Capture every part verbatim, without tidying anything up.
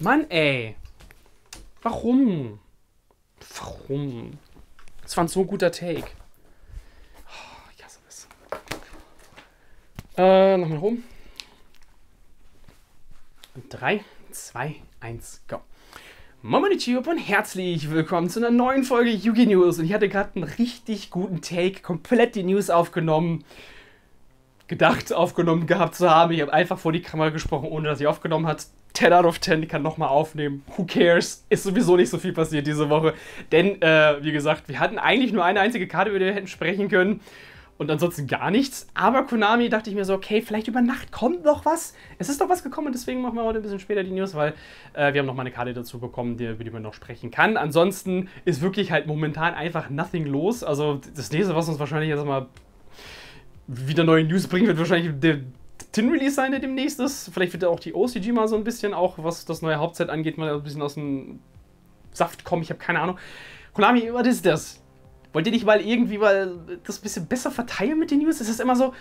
Mann, ey. Warum? Warum? Das war ein so guter Take. Oh, ich hasse es. Äh, nochmal nach oben. drei, zwei, eins, go. Momonichi und herzlich willkommen zu einer neuen Folge Yu-Gi News. Und ich hatte gerade einen richtig guten Take, komplett die News aufgenommen. Gedacht, aufgenommen gehabt zu haben. Ich habe einfach vor die Kamera gesprochen, ohne dass sie aufgenommen hat. ten out of ten, ich kann nochmal aufnehmen. Who cares? Ist sowieso nicht so viel passiert diese Woche. Denn, äh, wie gesagt, wir hatten eigentlich nur eine einzige Karte, über die wir hätten sprechen können. Und ansonsten gar nichts. Aber Konami dachte ich mir so, okay, vielleicht über Nacht kommt noch was. Es ist doch was gekommen und deswegen machen wir heute ein bisschen später die News, weil äh, wir haben noch mal eine Karte dazu bekommen, die, über die man noch sprechen kann. Ansonsten ist wirklich halt momentan einfach nothing los. Also das nächste, was uns wahrscheinlich jetzt mal wieder neue News bringt, wird wahrscheinlich der Tin-Release sein, der demnächst ist. Vielleicht wird auch die O C G mal so ein bisschen, auch was das neue Hauptset angeht, mal ein bisschen aus dem Saft kommen. Ich habe keine Ahnung. Konami, was ist das? Wollt ihr nicht mal irgendwie mal das ein bisschen besser verteilen mit den News? Es ist immer so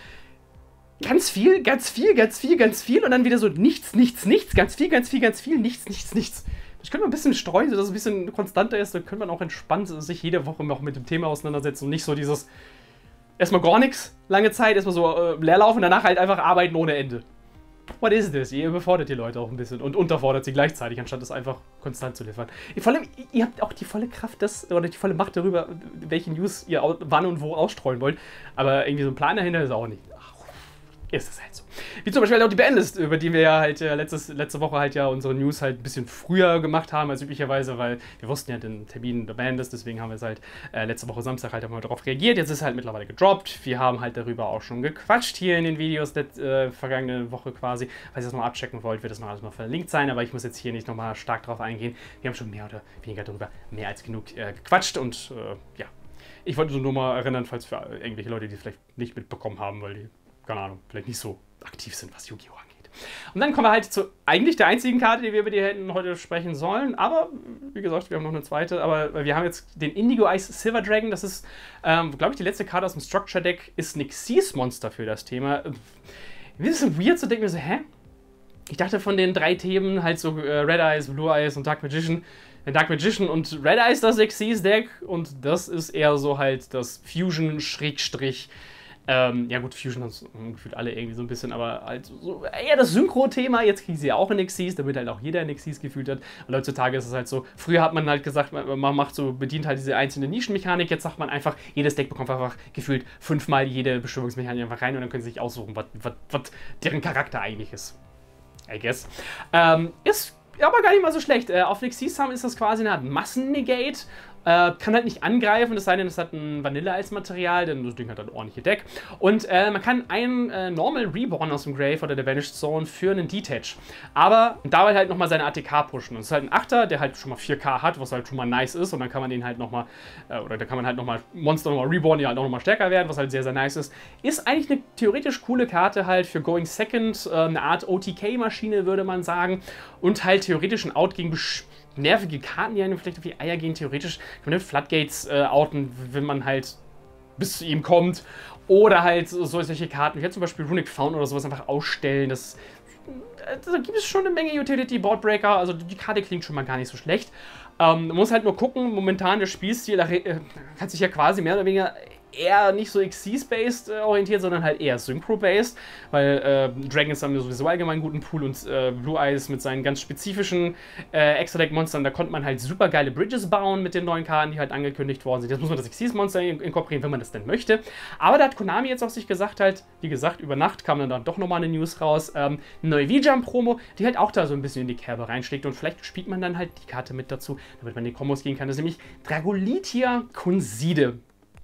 ganz viel, ganz viel, ganz viel, ganz viel und dann wieder so nichts, nichts, nichts, ganz viel, ganz viel, ganz viel, nichts, nichts, nichts. Das können wir ein bisschen streuen, sodass es ein bisschen konstanter ist. Dann können wir auch entspannt sich jede Woche noch mit dem Thema auseinandersetzen und nicht so dieses erstmal gar nichts, lange Zeit, erstmal so äh, leerlaufen, danach halt einfach arbeiten ohne Ende. What is this? Ihr überfordert die Leute auch ein bisschen und unterfordert sie gleichzeitig, anstatt das einfach konstant zu liefern. Vor allem, ihr habt auch die volle Kraft, das, oder die volle Macht darüber, welche News ihr wann und wo ausstreuen wollt. Aber irgendwie so ein Plan dahinter ist auch nicht. Ach, ist es halt so. Wie zum Beispiel auch die Bandlist, über die wir ja halt äh, letztes, letzte Woche halt ja unsere News halt ein bisschen früher gemacht haben als üblicherweise, weil wir wussten ja den Termin der Bandlist, deswegen haben wir es halt äh, letzte Woche Samstag halt einmal darauf reagiert. Jetzt ist es halt mittlerweile gedroppt. Wir haben halt darüber auch schon gequatscht hier in den Videos der äh, vergangene Woche quasi. Falls ihr das mal abchecken wollt, wird das noch alles mal verlinkt sein, aber ich muss jetzt hier nicht nochmal stark drauf eingehen. Wir haben schon mehr oder weniger darüber mehr als genug äh, gequatscht und äh, ja. Ich wollte nur mal erinnern, falls für irgendwelche Leute, die es vielleicht nicht mitbekommen haben, weil die, keine Ahnung, vielleicht nicht so aktiv sind, was Yu-Gi-Oh! Angeht. Und dann kommen wir halt zu eigentlich der einzigen Karte, die wir über die hätten heute sprechen sollen. Aber, wie gesagt, wir haben noch eine zweite. Aber wir haben jetzt den Indigo Ice Silver Dragon. Das ist, ähm, glaube ich, die letzte Karte aus dem Structure Deck. Ist ein Xyz Monster für das Thema. Ein bisschen weird zu denken, so, hä? Ich dachte von den drei Themen halt so äh, Red Eyes, Blue Eyes und Dark Magician. Äh, Dark Magician und Red Eyes das Xyz Deck. Und das ist eher so halt das Fusion Schrägstrich. Ähm, ja gut, Fusion haben gefühlt alle irgendwie so ein bisschen, aber halt so eher das Synchro-Thema. Jetzt kriegen sie ja auch in Xyz, damit halt auch jeder in Xyz gefühlt hat. Und heutzutage ist es halt so, früher hat man halt gesagt, man macht so, bedient halt diese einzelne Nischenmechanik. Jetzt sagt man einfach, jedes Deck bekommt einfach gefühlt fünfmal jede Bestimmungsmechanik einfach rein und dann können sie sich aussuchen, was, was, was deren Charakter eigentlich ist. I guess. Ähm, ist aber gar nicht mal so schlecht. Äh, auf Xyz haben ist das quasi eine Art Massen-Negate. Äh, kann halt nicht angreifen, es sei denn, es hat ein Vanille als Material, denn das Ding hat ein ordentliches Deck. Und äh, man kann einen äh, Normal Reborn aus dem Grave oder der Vanished Zone für einen Detach. Aber dabei halt nochmal seine A T K pushen. Und es ist halt ein Achter, der halt schon mal vier K hat, was halt schon mal nice ist. Und dann kann man den halt nochmal, äh, oder da kann man halt nochmal Monster nochmal Reborn, die halt auch nochmal stärker werden, was halt sehr, sehr nice ist. Ist eigentlich eine theoretisch coole Karte halt für Going Second, äh, eine Art O T K-Maschine, würde man sagen. Und halt theoretisch ein Out gegen nervige Karten, die einem vielleicht auf die Eier gehen. Theoretisch kann man den Floodgates äh, outen, wenn man halt bis zu ihm kommt. Oder halt so, solche Karten, wie halt zum Beispiel Runic Fountain oder sowas einfach ausstellen. Das, äh, da gibt es schon eine Menge Utility Boardbreaker. Also die Karte klingt schon mal gar nicht so schlecht. Ähm, man muss halt nur gucken, momentan der Spielstil äh, hat sich ja quasi mehr oder weniger eher nicht so Xyz-based äh, orientiert, sondern halt eher Synchro-based, weil äh, Dragons haben sowieso allgemein einen guten Pool und äh, Blue Eyes mit seinen ganz spezifischen äh, Extra-Deck-Monstern, da konnte man halt super geile Bridges bauen mit den neuen Karten, die halt angekündigt worden sind. Jetzt muss man das Xyz-Monster in inkorporieren, wenn man das denn möchte. Aber da hat Konami jetzt auf sich gesagt halt, wie gesagt, über Nacht kam dann, dann doch nochmal eine News raus, ähm, eine neue V-Jump-Promo, die halt auch da so ein bisschen in die Kerbe reinschlägt und vielleicht spielt man dann halt die Karte mit dazu, damit man in die Kombos gehen kann. Das ist nämlich Dragolitia Conside.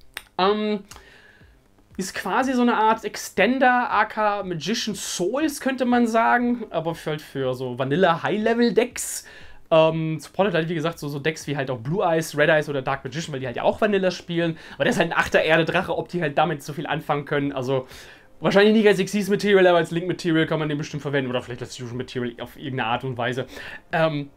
Ähm, ist quasi so eine Art Extender, aka Magician Souls, könnte man sagen, aber für, halt für so Vanilla High-Level-Decks. Ähm, supportet halt, wie gesagt, so, so Decks wie halt auch Blue Eyes, Red Eyes oder Dark Magician, weil die halt ja auch Vanilla spielen. Aber der ist halt ein Achter-Erde-Drache, ob die halt damit so viel anfangen können. Also wahrscheinlich nicht als Xyz-Material, aber als Link-Material kann man den bestimmt verwenden. Oder vielleicht als Fusion-Material auf irgendeine Art und Weise. Ähm,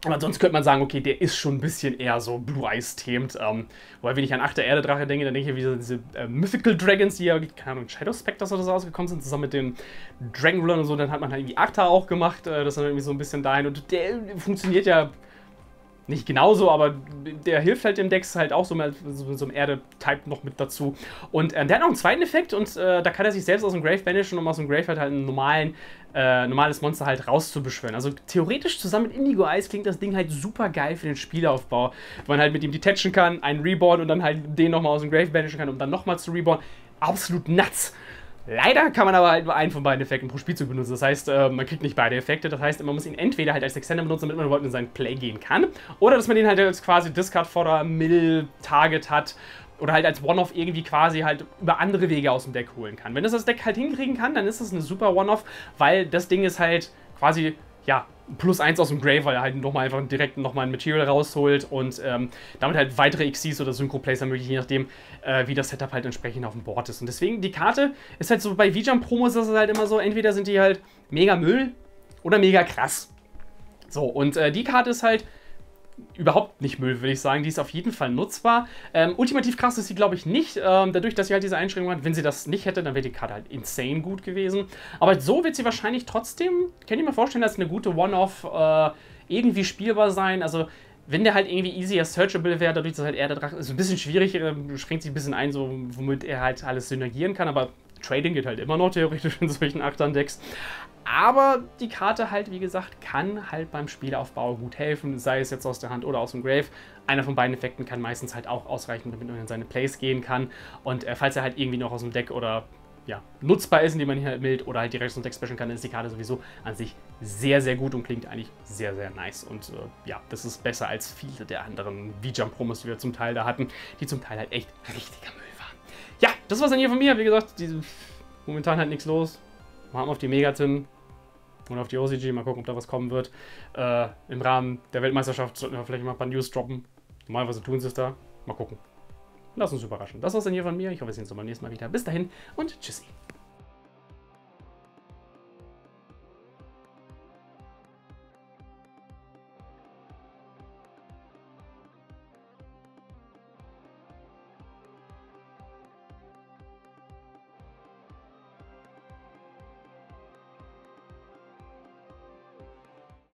Aber sonst könnte man sagen, okay, der ist schon ein bisschen eher so Blue-Eyes-themed. Ähm, wobei, wenn ich an Achter Erde-Drache denke, dann denke ich wieder diese äh, Mythical Dragons, die ja, keine Ahnung, Shadow Spectres oder so rausgekommen sind, zusammen mit den Dragon Rulern und so. Dann hat man halt irgendwie Achter auch gemacht, äh, das ist dann irgendwie so ein bisschen dahin. Und der funktioniert ja nicht genauso, aber der hilft halt dem Dex halt auch so mit so, so einem Erde-Type noch mit dazu. Und äh, der hat noch einen zweiten Effekt und äh, da kann er sich selbst aus dem Grave banishen, um aus dem Grave halt, halt ein normalen, äh, normales Monster halt rauszubeschwören. Also theoretisch zusammen mit Indigo Eyes klingt das Ding halt super geil für den Spielaufbau. Wenn man halt mit ihm detachen kann, einen Reborn und dann halt den nochmal aus dem Grave banishen kann, um dann nochmal zu Reborn. Absolut nuts! Leider kann man aber halt nur einen von beiden Effekten pro Spielzug benutzen. Das heißt, äh, man kriegt nicht beide Effekte. Das heißt, man muss ihn entweder halt als Extender benutzen, damit man überhaupt in seinen Play gehen kann. Oder dass man ihn halt als quasi Discard-Fodder, Mill-Target hat. Oder halt als One-Off irgendwie quasi halt über andere Wege aus dem Deck holen kann. Wenn das das Deck halt hinkriegen kann, dann ist das eine super One-Off, weil das Ding ist halt quasi, ja, plus eins aus dem Grave, weil er halt nochmal einfach direkt nochmal ein Material rausholt und ähm, damit halt weitere X Cs oder Synchro-Plays ermöglicht, je nachdem, äh, wie das Setup halt entsprechend auf dem Board ist. Und deswegen, die Karte ist halt so, bei V-Jump-Promos ist es halt immer so, entweder sind die halt mega Müll oder mega krass. So, und äh, die Karte ist halt überhaupt nicht Müll, würde ich sagen. Die ist auf jeden Fall nutzbar. Ähm, ultimativ krass ist sie, glaube ich, nicht. Ähm, dadurch, dass sie halt diese Einschränkung hat. Wenn sie das nicht hätte, dann wäre die Karte halt insane gut gewesen. Aber so wird sie wahrscheinlich trotzdem, kann ich mir vorstellen, als eine gute One-Off äh, irgendwie spielbar sein. Also, wenn der halt irgendwie easier searchable wäre, dadurch, dass halt er der Drache ist, ein bisschen schwierig, äh, schränkt sich ein bisschen ein, so, womit er halt alles synergieren kann. Aber Trading geht halt immer noch theoretisch in solchen Achtern-Decks. Aber die Karte halt, wie gesagt, kann halt beim Spielaufbau gut helfen, sei es jetzt aus der Hand oder aus dem Grave. Einer von beiden Effekten kann meistens halt auch ausreichen, damit man in seine Plays gehen kann. Und äh, falls er halt irgendwie noch aus dem Deck oder ja, nutzbar ist, indem man ihn halt mild oder halt direkt aus dem Deck specialen kann, dann ist die Karte sowieso an sich sehr, sehr gut und klingt eigentlich sehr, sehr nice. Und äh, ja, das ist besser als viele der anderen V-Jump-Promos, die wir zum Teil da hatten, die zum Teil halt echt richtiger Müll waren. Ja, das war's dann hier von mir. Wie gesagt, die, momentan halt nichts los. Machen wir auf die Megatin und auf die O C G, mal gucken, ob da was kommen wird. Äh, Im Rahmen der Weltmeisterschaft sollten wir vielleicht mal ein paar News droppen. Normalerweise tun sie es da. Mal gucken. Lass uns überraschen. Das war's dann hier von mir. Ich hoffe, wir sehen uns beim nächsten Mal wieder. Bis dahin und tschüssi.